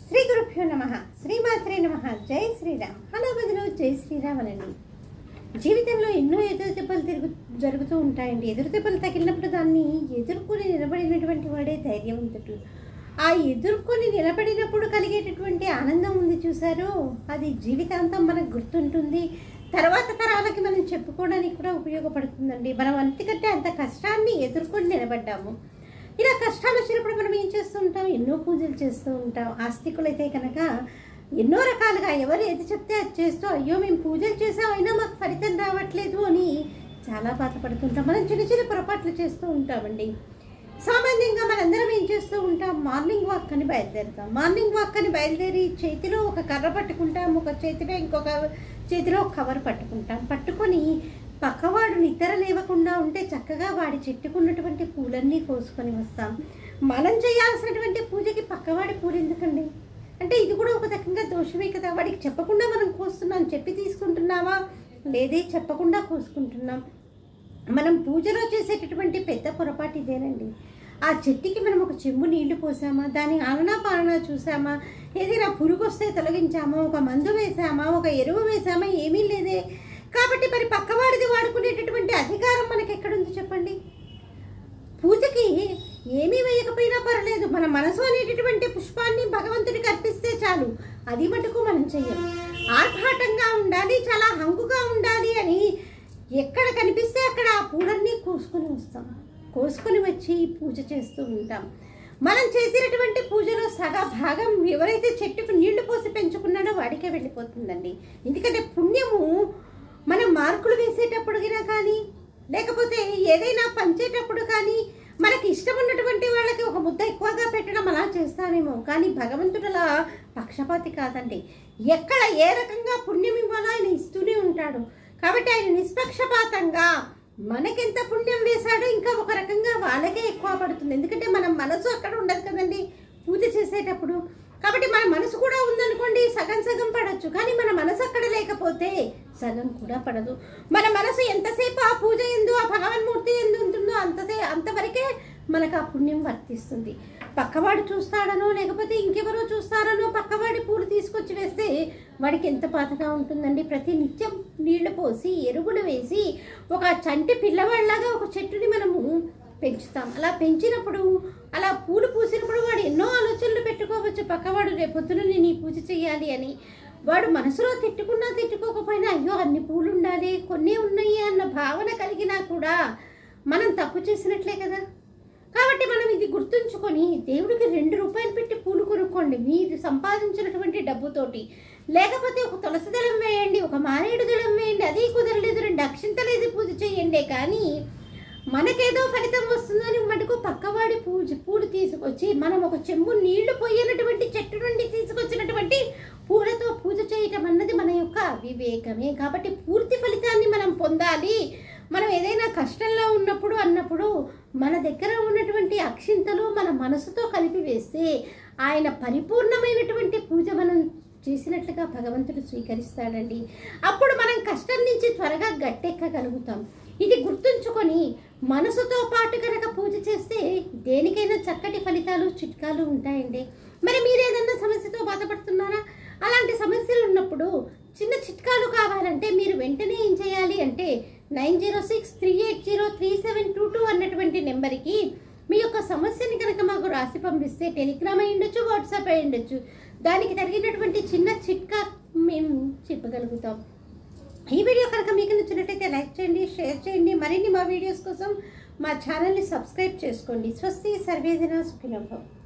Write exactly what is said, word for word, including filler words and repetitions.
శ్రీ గురుభ్యో నమః. శ్రీమాత్రే నమః. జై శ్రీరామ్. హలో బదులు జై శ్రీరామ్ అనండి. జీవితంలో ఎన్నో ఎదురు దెబ్బలు తిరుగు జరుగుతూ ఉంటాయండి. ఎదురు దెబ్బలు తగిలినప్పుడు దాన్ని ఎదుర్కొని నిలబడినటువంటి వాడే ధైర్యవంతుడు. ఆ ఎదుర్కొని నిలబడినప్పుడు కలిగేటటువంటి ఆనందం ఉంది చూసారో, అది జీవితాంతం మనకు గుర్తుంటుంది. తర్వాత తరాలకి మనం చెప్పుకోవడానికి కూడా ఉపయోగపడుతుందండి. మనం అంతకంటే అంత కష్టాన్ని ఎదుర్కొని నిలబడ్డాము. ఇలా కష్టాలు వచ్చినప్పుడు మనం ఏం చేస్తూ ఉంటాం? ఎన్నో పూజలు చేస్తూ ఉంటాం. ఆస్తికులైతే కనుక ఎన్నో రకాలుగా ఎవరు ఏది చెప్తే అది చేస్తూ, అయ్యో మేము పూజలు చేసాం అయినా మాకు ఫలితం రావట్లేదు అని చాలా బాధపడుతుంటాం. మనం చిన్న చిన్న పొరపాట్లు చేస్తూ ఉంటామండి. సామాన్యంగా మనందరం ఏం చేస్తూ ఉంటాం? మార్నింగ్ వాక్ అని బయలుదేరుతాం. మార్నింగ్ వాక్ అని బయలుదేరి చేతిలో ఒక కర్ర పట్టుకుంటాం, ఒక చేతిలో ఇంకొక చేతిలో ఒక కవర్ పట్టుకుంటాం. పట్టుకొని పక్కవాడు నిద్ర లేవకుండా ఉంటే చక్కగా వాడి చెట్టుకున్నటువంటి పూలన్నీ కోసుకొని వస్తాం. మనం చేయాల్సినటువంటి పూజకి పక్కవాడి పూలు ఎందుకండి? అంటే ఇది కూడా ఒక రకంగా దోషమే కదా. వాడికి చెప్పకుండా మనం కోస్తున్నాం, చెప్పి తీసుకుంటున్నావా? లేదే, చెప్పకుండా కోసుకుంటున్నాం. మనం పూజలో చేసేటటువంటి పెద్ద పొరపాటు ఇదేనండి. ఆ చెట్టుకి మనం ఒక చెంబు నీళ్లు పోసామా, దాని ఆలనా పాలనా చూసామా, ఏదైనా పురుగు వస్తే తొలగించామా, ఒక మందు వేసామా, ఒక ఎరువు వేసామా? ఏమీ లేదే. కాబట్టి మరి పక్కవాడిది వాడుకునేటటువంటి అధికారం మనకి ఎక్కడుంది చెప్పండి? పూజకి ఏమీ వేయకపోయినా పర్లేదు, మన మనసు అనేటటువంటి పుష్పాన్ని భగవంతుడికి అర్పిస్తే చాలు. అది మటుకు మనం చెయ్యం. ఆర్భాటంగా ఉండాలి, చాలా హంగుగా ఉండాలి అని ఎక్కడ కనిపిస్తే అక్కడ ఆ పూలన్నీ కోసుకొని వస్తాం. కోసుకొని వచ్చి పూజ చేస్తూ ఉంటాం. మనం చేసినటువంటి పూజలో సగ భాగం ఎవరైతే చెట్టుకు నీళ్లు పోసి పెంచుకున్నాడో వాడికే వెళ్ళిపోతుందండి. ఎందుకంటే పుణ్యము మనం మార్కులు వేసేటప్పుడుగా కానీ, లేకపోతే ఏదైనా పంచేటప్పుడు కానీ, మనకి ఇష్టం ఉన్నటువంటి వాళ్ళకి ఒక ముద్ద ఎక్కువగా పెట్టడం అలా చేస్తామేమో. కానీ భగవంతుడులా పక్షపాతి కాదండి. ఎక్కడ ఏ రకంగా పుణ్యం ఇవ్వాలో ఆయన ఇస్తూనే ఉంటాడు. కాబట్టి ఆయన నిష్పక్షపాతంగా మనకెంత పుణ్యం వేశాడో ఇంకా ఒక రకంగా వాళ్ళకే ఎక్కువ పడుతుంది. ఎందుకంటే మన మనసు అక్కడ ఉండదు కదండి పూజ చేసేటప్పుడు. కాబట్టి మన మనసు కూడా ఉందనుకోండి, సగం సగం పడవచ్చు. కానీ మన మనసు అక్కడ లేకపోతే సగం కూడా పడదు. మన మనసు ఎంతసేపు ఆ పూజ ఎందు, ఆ భగవన్మూర్తి ఎందు ఉంటుందో అంతసే అంతవరకే మనకు ఆ పుణ్యం వర్తిస్తుంది. పక్కవాడు చూస్తాడనో లేకపోతే ఇంకెవరో చూస్తారనో పక్కవాడి పూలు తీసుకొచ్చి వేస్తే వాడికి ఎంత బాధగా ఉంటుందండి. ప్రతి నిత్యం నీళ్లు పోసి ఎరువులు వేసి ఒక చంటి పిల్లవాళ్ళలాగా ఒక చెట్టుని మనము పెంచుతాం. అలా పెంచినప్పుడు, అలా పూలు పూసినప్పుడు వాడు ఎన్నో ఆలోచనలు పెట్టుకోవచ్చు. పక్కవాడు రేపొద్దున నేను ఈ పూజ చేయాలి అని. వాడు మనసులో తిట్టుకున్నా తిట్టుకోకపోయినా అయ్యో అన్ని పూలు ఉండాలి, కొన్ని ఉన్నాయి అన్న భావన కలిగినా కూడా మనం తప్పు చేసినట్లే కదా. కాబట్టి మనం ఇది గుర్తుంచుకొని దేవుడికి రెండు రూపాయలు పెట్టి పూలు కొనుక్కోండి మీరు సంపాదించినటువంటి డబ్బుతోటి. లేకపోతే ఒక తులసి దళం వేయండి, ఒక మారేడు దళం వేయండి. అది కుదరలేదు, రెండు అక్షింతలేసి పూజ చేయండి. కానీ మనకేదో ఫలితం వస్తుందని మటుకు పక్కవాడి పూజ పూలు తీసుకొచ్చి మనం ఒక చెంబు నీళ్లు పోయినటువంటి చెట్టు నుండి తీసుకొచ్చినటువంటి పూలతో పూజ చేయటం అన్నది మన యొక్క అవివేకమే. కాబట్టి పూర్తి ఫలితాన్ని మనం పొందాలి. మనం ఏదైనా కష్టంలో ఉన్నప్పుడు అన్నప్పుడు మన దగ్గర ఉన్నటువంటి అక్షింతలు మన మనసుతో కలిపి వేస్తే ఆయన పరిపూర్ణమైనటువంటి పూజ మనం చేసినట్లుగా భగవంతుడు స్వీకరిస్తాడండి. అప్పుడు మనం కష్టం నుంచి త్వరగా గట్టెక్కగలుగుతాం. ఇది గుర్తుంచుకొని మనసుతో పాటు కనుక పూజ చేస్తే దేనికైనా చక్కటి ఫలితాలు చిట్కాలు ఉంటాయండి. మరి మీరు ఏదైనా సమస్యతో బాధపడుతున్నారా? అలాంటి సమస్యలు ఉన్నప్పుడు చిన్న చిట్కాలు కావాలంటే మీరు వెంటనే ఏం చేయాలి అంటే nine zero six three eight zero three seven two two అన్నటువంటి నెంబర్కి మీ యొక్క సమస్యని కనుక మాకు రాసి పంపిస్తే టెలిగ్రామ్ అయి ఉండొచ్చు, వాట్సాప్ అయి ఉండొచ్చు, దానికి తగినటువంటి చిన్న చిట్కా మేము చెప్పగలుగుతాం. ఈ వీడియో కనుక మీకు నచ్చినట్లయితే లైక్ చేయండి, షేర్ చేయండి. మరిన్ని మా వీడియోస్ కోసం మా ఛానల్ని సబ్స్క్రైబ్ చేసుకోండి. స్వస్తి సర్వేజన సుఖినో భవంతు.